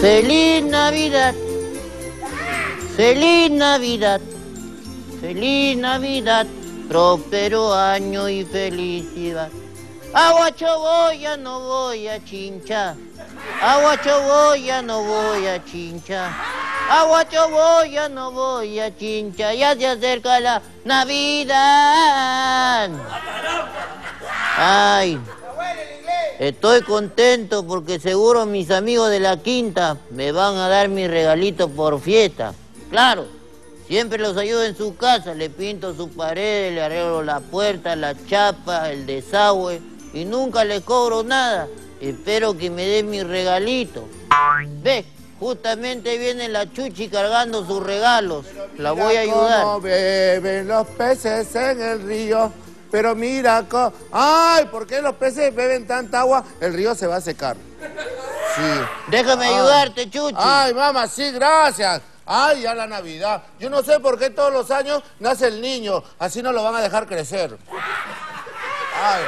Feliz Navidad, feliz Navidad, feliz Navidad, próspero año y felicidad. Aguachoboya no voy a chinchar, aguachoboya no voy a chinchar, aguachoboya no voy a chinchar, ya se acerca la Navidad. Ay, estoy contento porque seguro mis amigos de la quinta me van a dar mi regalito por fiesta. Claro, siempre los ayudo en su casa, le pinto sus paredes, le arreglo la puerta, la chapa, el desagüe y nunca les cobro nada. Espero que me den mi regalito. Ve, justamente viene la Chuchi cargando sus regalos. La voy a ayudar. Cómo beben los peces en el río. Pero mira, ¡ay! ¿Por qué los peces beben tanta agua? El río se va a secar. Sí. Déjame ayudarte, Chuchi. Ay, mamá, sí, gracias. Ay, ya la Navidad. Yo no sé por qué todos los años nace el niño. Así no lo van a dejar crecer. Ay.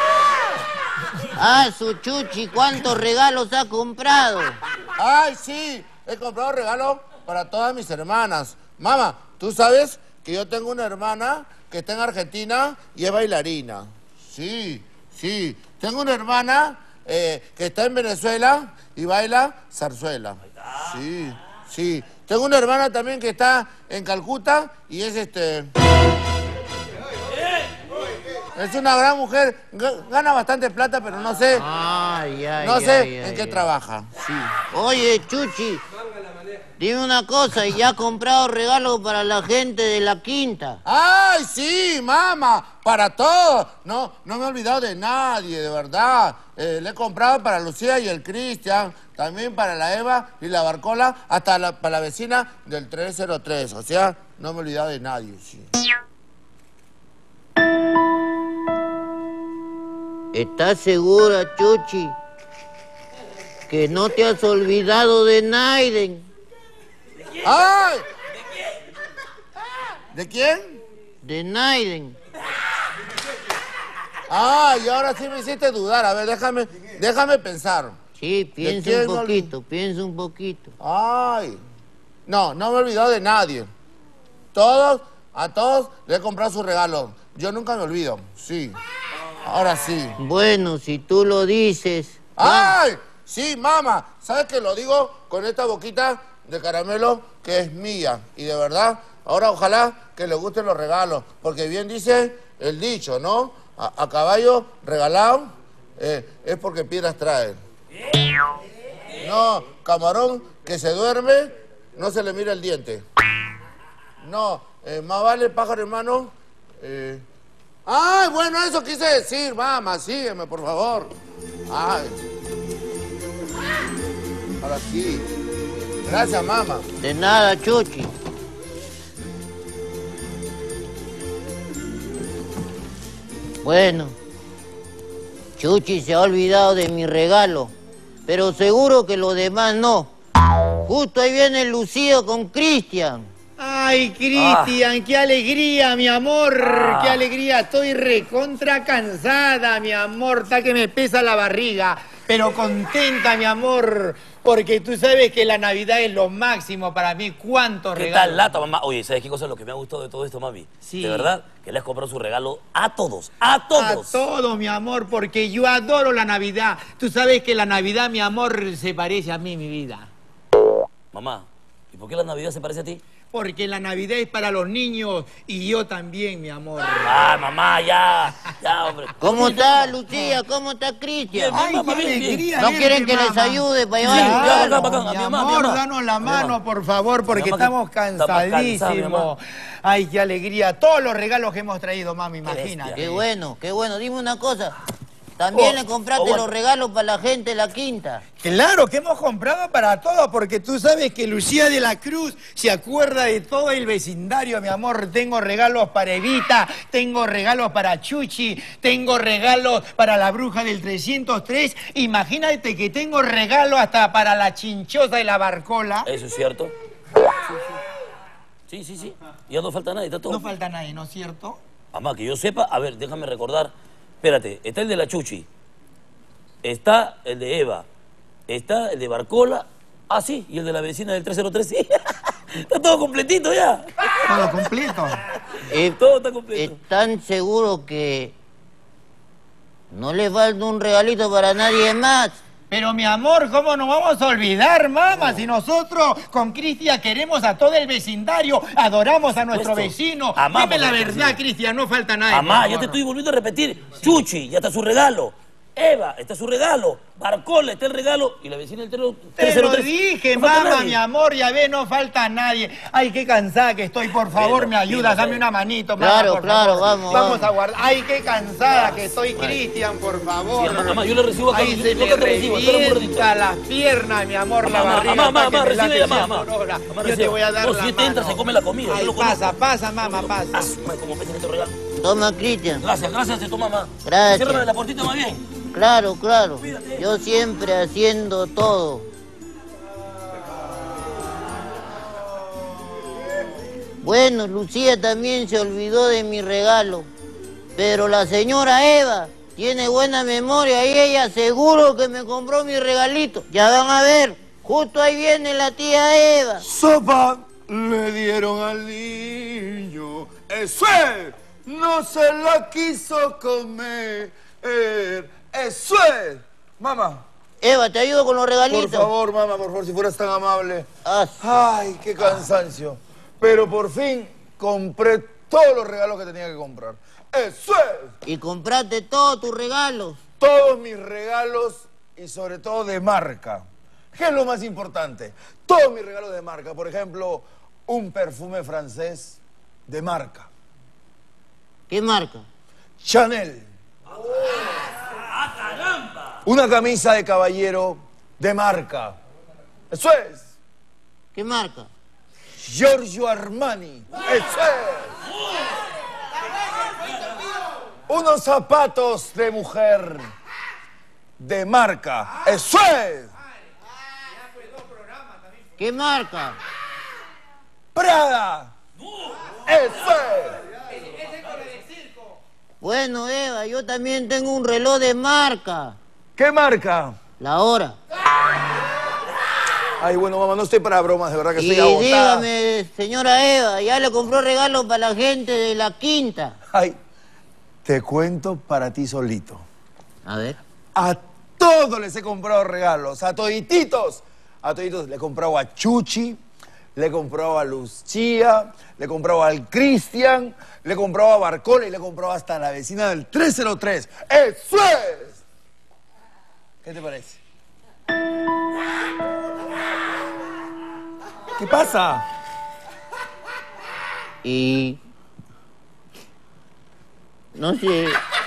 Ah, su Chuchi, ¿cuántos regalos ha comprado? Ay, sí. He comprado regalos para todas mis hermanas. Mamá, ¿tú sabes que yo tengo una hermana que está en Argentina y es bailarina? Sí, sí. Tengo una hermana que está en Venezuela y baila zarzuela. Sí, sí. Tengo una hermana también que está en Calcuta y es es una gran mujer, gana bastante plata, pero no sé, no sé en qué trabaja. Sí. Oye, Chuchi, dime una cosa, ¿y ya has comprado regalos para la gente de la quinta? ¡Ay, sí, mamá! Para todos. No me he olvidado de nadie, de verdad. Le he comprado para Lucía y el Cristian, también para la Eva y la Barcola, hasta para la vecina del 303. O sea, no me he olvidado de nadie, sí. ¿Estás segura, Chuchi, que no te has olvidado de Naiden? ¡Ay! ¿De quién? De Naiden. ¡Ay, ahora sí me hiciste dudar! A ver, déjame pensar. Sí, piensa un poquito, piensa un poquito. ¡Ay! No me he olvidado de nadie. A todos les he comprado sus regalos. Yo nunca me olvido, sí. Ahora sí. Bueno, si tú lo dices... ¡Ay! Sí, mamá. ¿Sabes que lo digo con esta boquita de caramelo que es mía? Y de verdad, ahora ojalá que le gusten los regalos. Porque bien dice el dicho, ¿no? A caballo regalado es porque piedras trae. No, camarón que se duerme, no se le mira el diente. No, más vale pájaro hermano. Ay, bueno, eso quise decir, mamá, sígueme, por favor. Ay. Ahora sí. Gracias, mamá. De nada, Chuchi. Bueno, Chuchi se ha olvidado de mi regalo, pero seguro que los demás no. Justo ahí viene Lucía con Cristian. Ay, Cristian, qué alegría, mi amor, qué alegría. Estoy recontra cansada, mi amor, está que me pesa la barriga, pero contenta, mi amor, porque tú sabes que la Navidad es lo máximo para mí. ¿Cuántos regalos? ¿Qué tal lata, mamá? Oye, ¿sabes qué cosa es lo que me ha gustado de todo esto, mami? Sí. De verdad, que le has comprado su regalo a todos, a todos. A todos, mi amor, porque yo adoro la Navidad. Tú sabes que la Navidad, mi amor, se parece a mí, mi vida. Mamá, ¿y por qué la Navidad se parece a ti? Porque la Navidad es para los niños y yo también, mi amor. Ah, mamá, ya, hombre. ¿Cómo está Lucía? ¿Cómo está Cristian? Ay, qué alegría. ¿No quieren que les ayude para llevar? Claro, bacán, mi a mi mamá, amor, mi mamá. danos la mano, por favor, porque Mi mamá, estamos estamos cansados, mi cansadísimos. mamá. Ay, qué alegría. Todos los regalos que hemos traído, mami, imagínate. Qué bueno, qué bueno. Dime una cosa. ¿También le compraste los regalos para la gente de la quinta? Claro, que hemos comprado para todos, porque tú sabes que Lucía de la Cruz se acuerda de todo el vecindario, mi amor. Tengo regalos para Evita, tengo regalos para Chuchi, tengo regalos para la bruja del 303. Imagínate que tengo regalos hasta para la chinchosa y la barcola. ¿Eso es cierto? Sí. Ya no falta nadie, está todo. No falta nadie, ¿no es cierto? Mamá, que yo sepa, a ver, déjame recordar. Espérate, está el de la Chuchi, está el de Eva, está el de Barcola. Ah, sí, y el de la vecina del 303, sí. Está todo completito ya. Todo completo. Todo está completo. ¿Están seguros que no le falta un regalito para nadie más? Pero mi amor, ¿cómo nos vamos a olvidar, mamá? Si nosotros con Cristian queremos a todo el vecindario, adoramos a nuestro Puesto. vecino. Amamos Dime la a nuestro verdad, vecino. Cristian, no falta nada. Mamá, yo te estoy volviendo a repetir. Chuchi, ya está su regalo. Eva, está su regalo. Barcola, está el regalo. Y la vecina del 303. Te lo dije, No falta mamá, nadie. mi amor, ya ve, no falta nadie. Ay, qué cansada que estoy, por favor, Bueno, me ayudas, sí, dame sí. una manito, mamá, Claro, por claro, favor. vamos, Vamos vamos. a guardar. Ay, qué cansada que estoy, Cristian, por favor. Sí, mamá, yo le recibo acá. Ay, yo se acá me te recibo, espera un ratito. revienta las piernas, mi amor, la Mamá, barriga. mamá, para que mamá, me recibe late ya, 100 mamá. por hora. Mamá, Yo te recibe. voy a dar No, la si este entra, mano. se come la comida, Ay, yo lo conozco. pasa, pasa, mamá, pasa. Asuma, como pesa este regalo. Toma, Cristian. Gracias, gracias, se toma, mamá. Gracias. Ciérrame la puertita más bien. Claro, claro. Cuídate. Yo siempre haciendo todo. Bueno, Lucía también se olvidó de mi regalo. Pero la señora Eva tiene buena memoria y ella seguro que me compró mi regalito. Ya van a ver, justo ahí viene la tía Eva. Sopa le dieron al niño. ¡Eso es! No se la quiso comer. ¡Eso es! Mamá, Eva, ¿te ayudo con los regalitos? por favor, mamá, por favor, si fueras tan amable. Ah, Ay, qué cansancio. Pero por fin compré todos los regalos que tenía que comprar. ¡Eso es! y compraste todos tus regalos. Todos mis regalos y sobre todo de marca. ¿Qué es lo más importante? Todos mis regalos de marca. Por ejemplo, un perfume francés de marca. ¿Qué marca? Chanel. Una camisa de caballero de marca. Eso es. ¿Qué marca? Giorgio Armani. Eso es. Unos zapatos de mujer de marca. Eso es. ¿Qué marca? Prada. Eso es. Bueno, Eva, yo también tengo un reloj de marca. ¿Qué marca? La hora. Ay, bueno, mamá, no estoy para bromas, de verdad que Y estoy agotada. dígame, señora Eva, ¿ya le compró regalo para la gente de la quinta? Ay, te cuento para ti solito. A ver. A todos les he comprado regalos, a todititos. A toditos le he comprado a Chuchi, le he comprado a Lucía, le he comprado al Cristian, le he comprado a Barcola y le he comprado hasta a la vecina del 303. ¡Eso es! ¿Qué te parece? ¿Qué pasa? Y... no sé...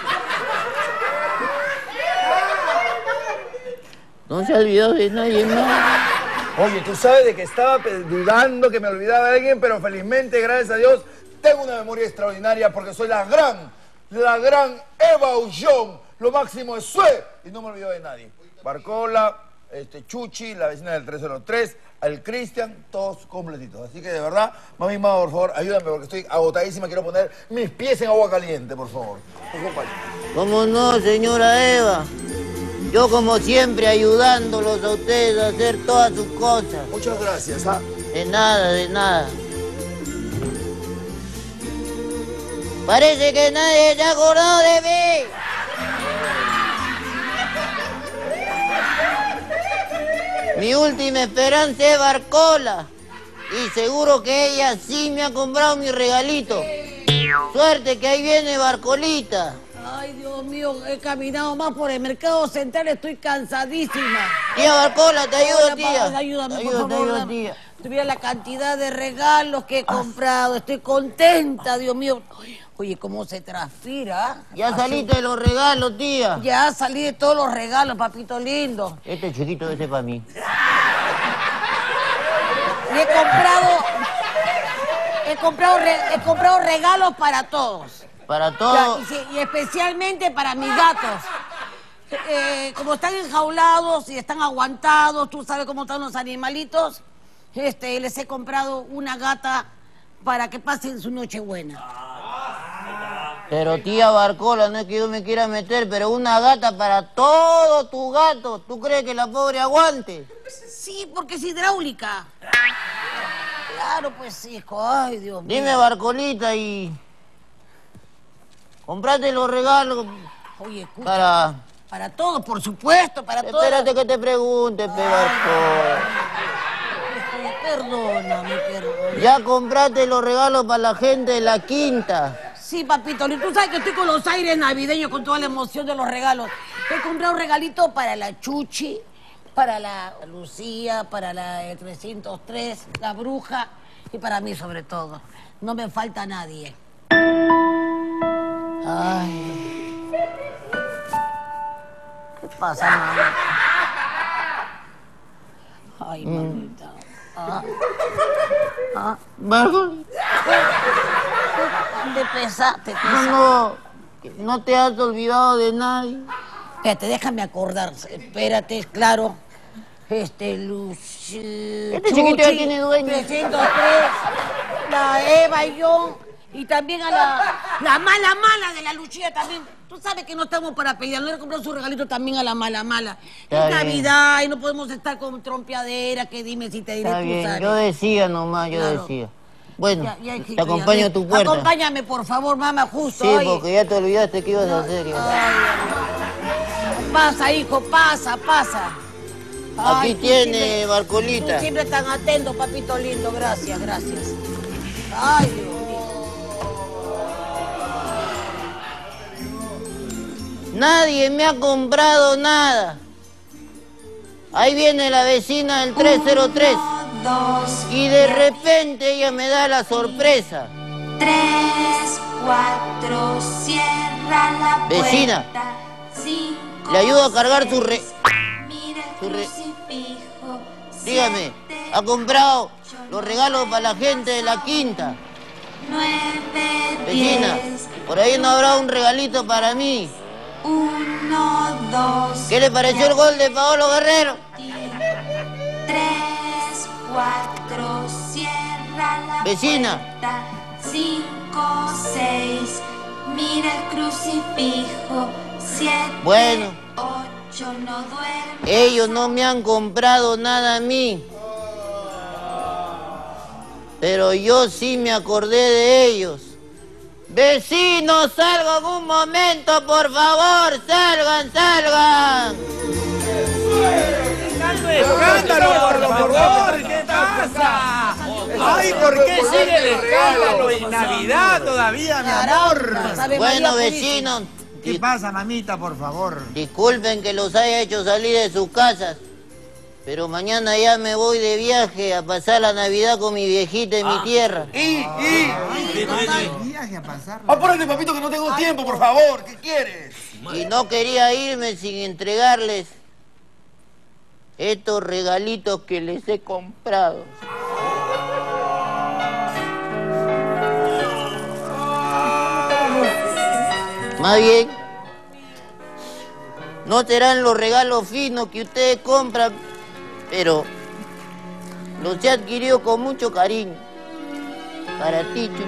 no se olvidó de nadie más. Oye, tú sabes de que estaba dudando que me olvidaba de alguien, pero felizmente, gracias a Dios, tengo una memoria extraordinaria porque soy la gran Eva Ullón. Lo máximo es Sue y no me olvido de nadie. Barcola, Chuchi, la vecina del 303, al Cristian, todos completitos. Así que de verdad, mami, por favor, ayúdame porque estoy agotadísima. Quiero poner mis pies en agua caliente, por favor. ¿Cómo no, señora Eva? Yo como siempre ayudándolos a ustedes a hacer todas sus cosas. Muchas gracias. ¿Ah? De nada, de nada. Parece que nadie se ha acordado de mí. Mi última esperanza es Barcola. Y seguro que ella sí me ha comprado mi regalito. Suerte que ahí viene Barcolita. Ay, Dios mío, he caminado más por el mercado central, estoy cansadísima. Tía Barcola, te ayudo, Hola, tía. padre, ayúdame, Te por ayudo, te favor. ayudo, dame. tía. Tuviera la cantidad de regalos que he comprado, estoy contenta, Dios mío. Oye, cómo se transpira. Ya Así. saliste de los regalos, tía. Ya salí de todos los regalos, papito lindo. Este chiquito ese para mí. Y he comprado regalos para todos. Para Ya, todo. y especialmente para mis gatos. Como están enjaulados y están aguantados, tú sabes cómo están los animalitos, les he comprado una gata para que pasen su noche buena. Pero tía Barcola, no es que yo me quiera meter, pero una gata para todos tus gatos. ¿Tú crees que la pobre aguante? Sí, porque es hidráulica. Claro, pues, hijo. Ay, Dios mío. Dime, Barcolita, y... ¿compraste los regalos Oye, escucha. para todos, por supuesto, para todos. Espérate que te pregunte, pe Barcola. Perdóname. ¿Ya compraste los regalos para la gente de la quinta? Sí, papito, tú sabes que estoy con los aires navideños, con toda la emoción de los regalos. He comprado un regalito para la Chuchi, para la Lucía, para la 303, la bruja y para mí sobre todo. No me falta nadie. Ay. ¿Qué pasa, mamita? Ay, mamita. ¿Te pesa? No te has olvidado de nadie. Espérate, déjame acordar. Espérate, claro. Lucy... Este chiquito ya tiene dueño. 303, la Eva y yo. Y también a la mala de la Lucía también. Tú sabes que no estamos para pelear. No le comprado su regalito también a la mala. Está Es bien. Navidad y no podemos estar con trompeadera. Que dime si te diré Está tú, bien, sabes. yo decía nomás, yo Claro. decía. Bueno, Ya, hijito, te acompaño ya, a tu puerta. Acompáñame, por favor, mamá, justo. Sí, oye. porque ya te olvidaste que ibas a hacer. Ya. Pasa, hijo, pasa. Aquí Ay, tú tiene, siempre- Barcolita. Tú siempre tan atento, papito lindo. Gracias. Ay, Dios mío. Nadie me ha comprado nada. Ahí viene la vecina del 303. Y de repente ella me da la sorpresa. 3, 4, cierra la puerta. Vecina, 5, le ayudo a cargar su mira el su re- crucifijo. Dígame, 7, ¿ha comprado los regalos para la gente de la quinta? 9, Vecina, 10, por ahí no habrá un regalito para mí. 1, 2. ¿Qué le pareció el gol de Paolo Guerrero? 3, 4, cierra la Vecina. puerta. 5, 6, mira el crucifijo. 7, Bueno. 8, no duerme. Ellos no me han comprado nada a mí. Pero yo sí me acordé de ellos. Vecinos, salgan un momento, por favor. Salgan. ¡Escándalo, por favor! ¿Qué pasa? Ay, ¿por qué sigue el escándalo en Navidad todavía, mi amor? Ave Bueno, María vecinos, ¿Qué pasa, mamita, por favor? disculpen que los haya hecho salir de sus casas. Pero mañana ya me voy de viaje a pasar la Navidad con mi viejita en mi tierra. Viaje a pasarla. Apúrate, papito, que no tengo tiempo, por favor. ¿Qué quieres? Y no quería irme sin entregarles estos regalitos que les he comprado. Más bien, no serán los regalos finos que ustedes compran, pero los he adquirido con mucho cariño. Para ti, Chucho.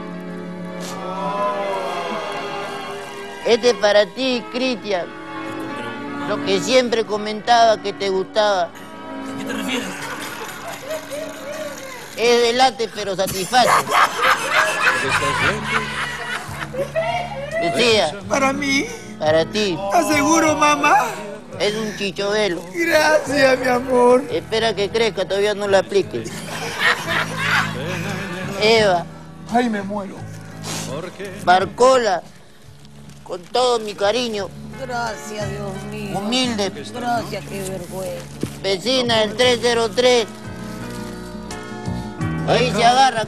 Este es para ti, Cristian. Lo que siempre comentaba que te gustaba. ¿A qué te refieres? Es de late, pero satisface. Lucía, ¿Para mí? para ti. ¿Estás seguro, mamá? Es un chichovelo. Gracias, mi amor. Espera que crezca, todavía no lo apliques. Eva, Ay, me muero. Barcola, con todo mi cariño, Gracias, Dios mío. humilde, Gracias, qué vergüenza. vecina del 303. Ahí se agarra,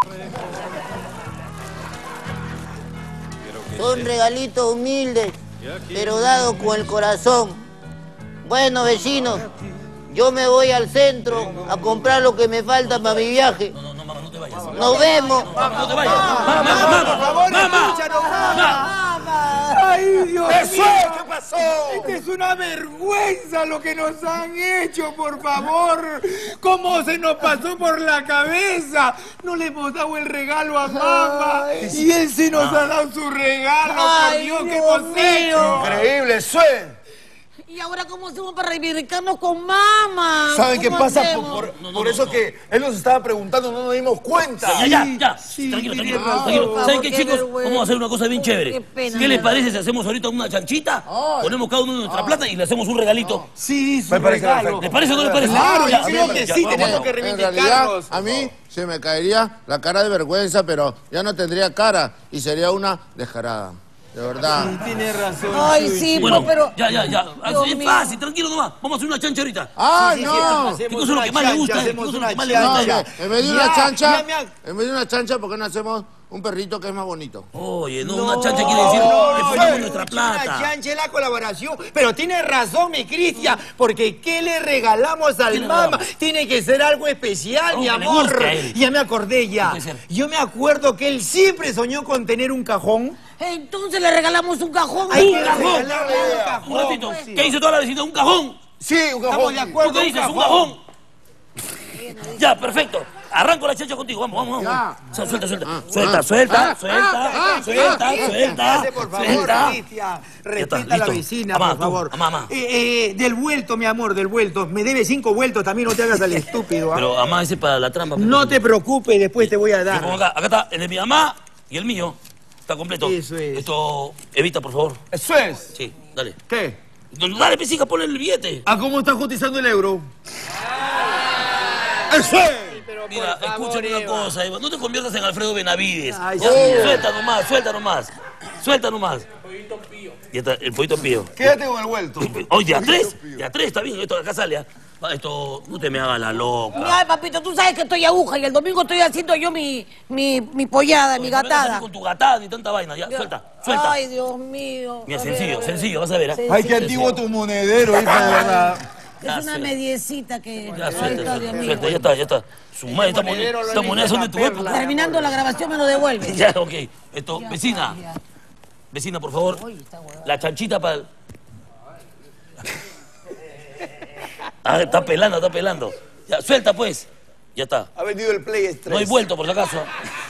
Son regalitos humildes, pero dados con el corazón. Bueno, vecinos, yo me voy al centro a comprar lo que me falta para mi viaje. No, mamá, no te vayas. Nos vemos. No te vayas. Por favor, escúchanos, mamá. Ay, Dios mío. ¿Qué pasó? razón! Es una vergüenza lo que nos han hecho, por favor. ¿Cómo se nos pasó por la cabeza? No le hemos dado el regalo a mamá. Y él sí nos ha dado su regalo. Ay, por Dios, ¿qué Dios hemos mío. hecho? Increíble, Sue. ¿Y ahora cómo hacemos para reivindicarnos con mamá? ¿Saben qué ¿Cómo pasa? hacemos? Por eso que él nos estaba preguntando, no nos dimos cuenta. Ya. Sí, Tranquilo, tiene tranquilo. razón. Tranquilo. Por ¿Saben favor, qué, qué chicos? vergüenza. Vamos a hacer una cosa bien chévere. Qué pena, ¿Qué les de parece si hacemos ahorita una chanchita? Ponemos cada uno de nuestra plata y le hacemos un regalito. Sí, su Me parece regalo. perfecto. ¿Les parece o no les parece? Claro, Ya, yo creo que sí, vamos, tenemos que En realidad, reivindicarnos. a mí se me caería la cara de vergüenza, pero ya no tendría cara y sería una descarada. De verdad. Sí, tiene razón. Ay, Chuchi. sí, Bueno, pero... ya. Dios Es mío. fácil, tranquilo nomás. Vamos a hacer una chancha ahorita. ¡Ay, no! Hacemos ¿Qué cosa es lo una que más le gusta? chancha, ¿Qué hacemos cosa es lo una que más le No, gusta? chancha. en vez de una Ya, chancha, ya me ha- en vez de una chancha, ¿por qué no hacemos un perrito que es más bonito? Oye, no, una chancha quiere decir que ponemos nuestra Una plata. chancha es la colaboración. Pero tiene razón, mi Cristian, porque ¿qué le regalamos ¿Qué al le mamá? regalamos? Tiene que ser algo especial, Algo mi que le amor. guste a él. Ya me acordé ya. puede ser? Yo me acuerdo que él siempre soñó con tener un cajón. Entonces le regalamos un cajón. Hay ¡Un que cajón! regalarle un cajón. Un ratito. Sí. ¿Qué dice toda la vecindad? ¿Un cajón? Sí, un Estamos cajón. de acuerdo. ¿Tú qué dices? ¿Un cajón? Ya, perfecto. Arranco la chancha contigo. Vamos. Suelta. Espérate, por favor, Cristian. Respeta a la listo. vecina, Amá, por tú, favor. amá. Del vuelto, mi amor, del vuelto. Me debe 5 vueltos también, no te hagas al estúpido. ¿ah? Pero, mamá, ese es para la trampa. No te preocupes, después te voy a Yo pongo dar. acá está el de mi mamá y el mío. Está completo. Eso es. Esto, Evita, por favor. Eso es. Sí, dale. ¿Qué? Dale, pesica, ponle el billete. ¿A cómo está cotizando el euro? ¡Eso es! Mira, por favor, escúchame una Eva. cosa, Eva. No te conviertas en Alfredo Benavides. Ay, Ya, sí. Suelta nomás. Ya está, el pollito pío. Quédate con el vuelto. Oye, de a tres, está bien. Esto de acá sale. Esto, no te me hagas la loca. Ay, papito, tú sabes que estoy aguja y el domingo estoy haciendo yo mi pollada, mi No vengas a mí gatada. con tu gatada ni tanta vaina. Ya, suelta. Ay, Dios mío. Mira, A ver. sencillo, vas a ver. ¿eh? Ay, qué antiguo tu monedero, hija, de verdad. Ya, Es una suelta. mediecita que... Ya, Ay, suelta, Dios mío. ya está. Su madre, esta moneda son de tu época. Terminando la grabación me lo devuelve. Ya, ok. Esto, Ya, vecina. ya. Vecina, por favor. Oye, está huevada. La chanchita para... Ah, está pelando. Ya, suelta pues. Ya está. Ha vendido el Play 3. No hay vuelto, por si acaso.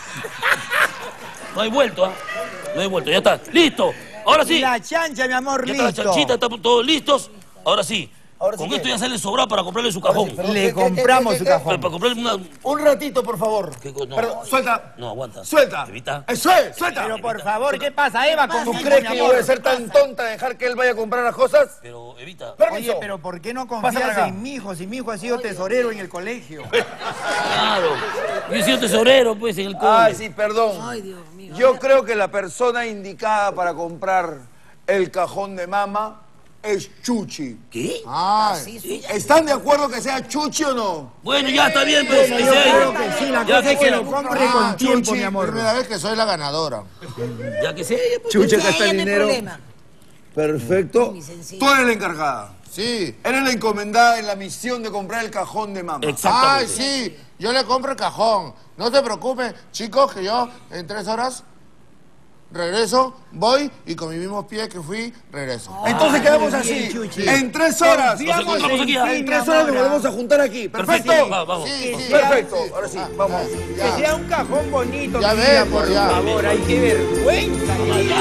No hay vuelto, ¿ah? No hay vuelto, ya está. ¡Listo! Ahora sí. La chancha, mi amor, Ya está la listo. chanchita, estamos todos listos. Ahora sí. Ahora sí Con que- esto ya sale sobrado para comprarle su cajón. Le compramos su cajón. Para comprarle una... Un ratito, por favor. ¿Qué co- no? Perdón, suelta. No, aguanta. Suelta. Evita. Eso es, suelta. Pero por favor, ¿qué pasa, Eva? ¿Tú Conmigo, crees mi que yo amor. voy a ser tan tonta de dejar que él vaya a comprar las cosas? Pero evita. Permiso. Oye, pero ¿por qué no Pasa para confías acá. en mi hijo? Si mi hijo ha sido tesorero en el colegio. Claro. Yo he sido tesorero, pues, en el cole. Ay, sí, perdón. Ay, Dios mío. Yo creo que la persona indicada para comprar el cajón de mama es Chuchi. ¿Qué? Ay, ¿Están de acuerdo que sea Chuchi o no? Bueno, ya está bien, pues. Yo que sea creo ella. que sí, la Ya cosa es que lo sea. compre con tiempo, Chuchi, mi amor. primera vez que soy la ganadora. Ya que sea ella, pues. Chuchi, acá Ya, está ya el no hay dinero. problema. Perfecto. Muy sencillo. Tú eres la encargada. Sí. Eres la encomendada en la misión de comprar el cajón de mama. Ay, Exactamente. sí, yo le compro el cajón. No se preocupen, chicos, que yo en 3 horas regreso, voy y con mis mismos pies que fui, regreso. Entonces quedamos muy bien, así. Chuchi. En 3 horas. Nos encontramos aquí. En 3 horas nos volvemos a juntar aquí. ¿Perfecto? Perfecto. Vamos. Sí, sí. Perfecto. Ahora sí, vamos. Que sea un cajón bonito, Ya mi ves, vida, pues, por ya. favor. Ay, qué vergüenza.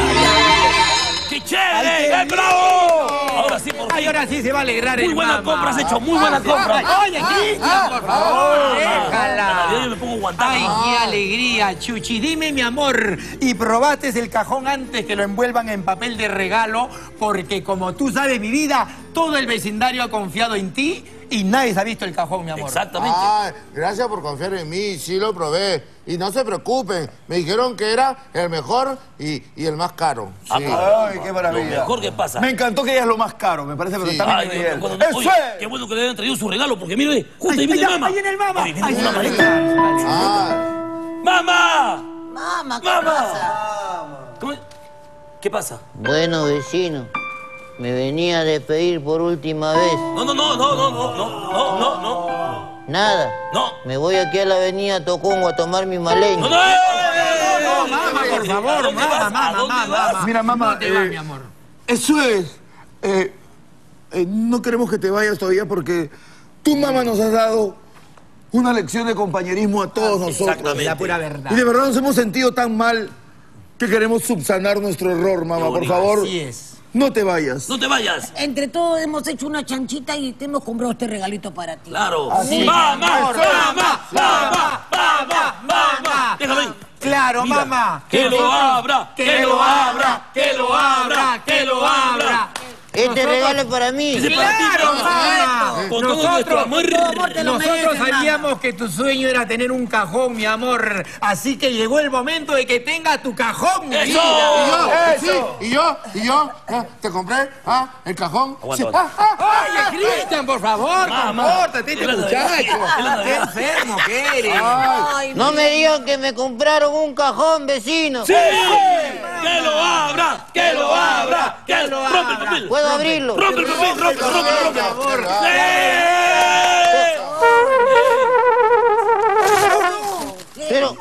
¡Qué chévere! Ay, qué ¡Eh, bravo! Ahora sí, por Ay, fin. ahora sí se va a alegrar el Muy buena mamá. compra has hecho, muy buena compra. Oye, Cristian, por favor, La Navidad yo déjala. me pongo guantán. Ay, qué alegría, Chuchi. Dime, mi amor, ¿y probaste el cajón antes que lo envuelvan en papel de regalo? Porque como tú sabes, mi vida, todo el vecindario ha confiado en ti y nadie se ha visto el cajón, mi amor. Exactamente. Ay, gracias por confiar en mí, sí lo probé. Y no se preocupen, me dijeron que era el mejor y el más caro. Sí. Ay, qué Lo maravilla. mejor que pasa. Me encantó que ella es lo más caro, me parece, pero Sí. también Ay, Miguel. cuando- ¡Eso oye, es! qué bueno que le hayan traído su regalo, porque mire, justo ahí Ay, viene ya, mamá. ahí viene el mamá. Oye, viene Ay, con una sí. maleta. Ay, ¡Mamá! Mamá, ¿qué ¡Mamá! pasa? ¿Cómo es? ¿Qué pasa? Bueno, vecino, me venía a despedir por última vez. No. Nada. No. Me voy aquí a la avenida Tocongo a tomar mi maleño. Mamá, por favor, ¿A dónde vas? mamá. Mira, mamá, ¿Dónde va, mi amor? eso es. no queremos que te vayas todavía porque tu mamá nos has dado una lección de compañerismo a todos nosotros. Exactamente. La pura verdad. Y de verdad nos hemos sentido tan mal que queremos subsanar nuestro error, mamá. Por favor, Así es. no te vayas. No te vayas. Entre todos hemos hecho una chanchita y te hemos comprado este regalito para ti. Claro. Así. ¡Mamá! Déjalo ahí. Claro, Mira, mamá. que lo abra, Que lo abra, que lo abra, que lo abra. Este regalo es para mí. Ese para ti, Claro, mamá. mamá. Con todo nuestro amor. te lo Nosotros mereces, sabíamos que tu sueño era tener un cajón, mi amor. Así que llegó el momento de que tengas tu cajón, mi ¡Eso! vida. Y yo, te compré el cajón. Aguanta, Sí, Oye, Cristian, por favor, Mamá. compórtate, este Es la muchacho. Navidad, es la Qué Navidad. enfermo que eres. Ay, No me digan que me compraron un cajón, vecino. ¡Sí! ¡Que lo abra! ¡Que lo abra! ¡Que lo abra! ¡Rompe el papel! ¿Puedo abrirlo? ¡Rompe el papel! ¡Rompe, rompe, rompe! Por favor. ¡Sí! Pero,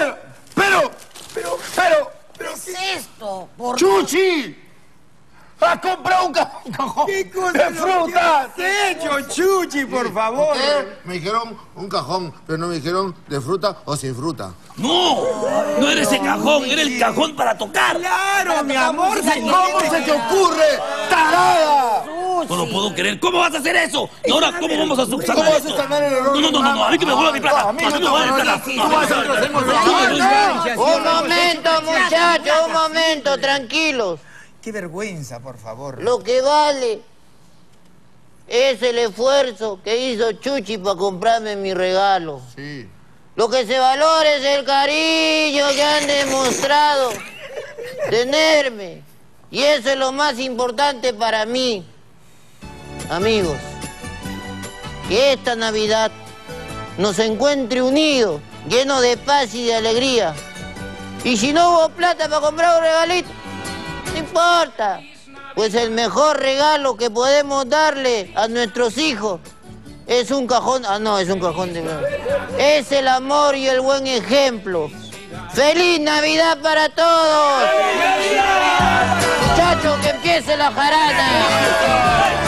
¿qué es esto? Por ¡Chuchi! ¡Has comprado un cajón ¿Qué cosa de frutas! ¿Qué has hecho, Chuchi, por favor? Me dijeron un cajón, pero no me dijeron de fruta o sin fruta. ¡No! No eres el cajón, eres el cajón para tocar. Claro, mi amor, ¿Cómo se te ocurre, tarada? No lo puedo creer. ¿Cómo vas a hacer eso? Y ahora, ¿cómo vamos a subsanar ¿Cómo vas a esto? subsanar el error? No, a mí que me vuelva mi plata. A mí me vuelva mi plata. Nosotros hemos un momento, muchachos, un momento, tranquilos. Qué vergüenza, por favor. Lo que vale es el esfuerzo que hizo Chuchi para comprarme mi regalo. Sí. Lo que se valora es el cariño que han demostrado tenerme. Y eso es lo más importante para mí. Amigos, que esta Navidad nos encuentre unidos, llenos de paz y de alegría. Y si no hubo plata para comprar un regalito, no importa, pues el mejor regalo que podemos darle a nuestros hijos es un cajón, es un cajón de verdad. Es el amor y el buen ejemplo. ¡Feliz Navidad para todos! Muchachos, que empiece la jarana.